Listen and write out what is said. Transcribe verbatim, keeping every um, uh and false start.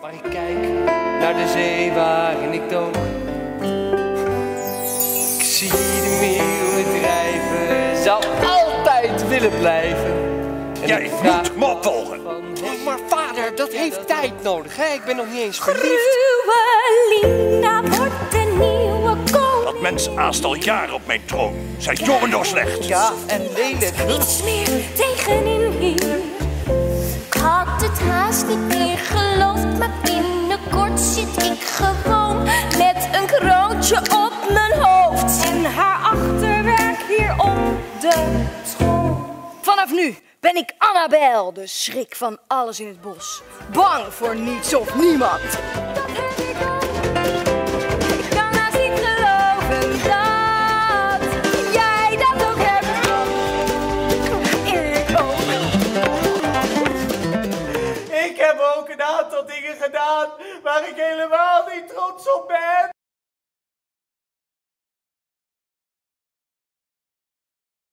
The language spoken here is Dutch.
Maar ik kijk naar de zee waarin ik toon. Ik zie de meeuwen drijven, zou altijd willen blijven. En ja, ik, ik moet me opvolgen. Oh, maar vader, dat heeft tijd nodig, hè? Ik ben nog niet eens verliefd. Gruwelina wordt de nieuwe koning. Dat mens aast al jaren op mijn troon. Zijn jongen door slecht. Ja, en lelijk. Niets meer tegenin hier. Ik had het haast niet meer geloofd, maar binnenkort zit ik gewoon met een kroontje op mijn hoofd. En haar achterwerk hier op de school. Vanaf nu ben ik Annabel, de schrik van alles in het bos. Bang voor niets of niemand. Dat heb ik ook. Ik kan haast niet geloven dat jij dat ook hebt. Ik ook. Ik heb ook een aantal dingen gedaan waar ik helemaal niet trots op ben.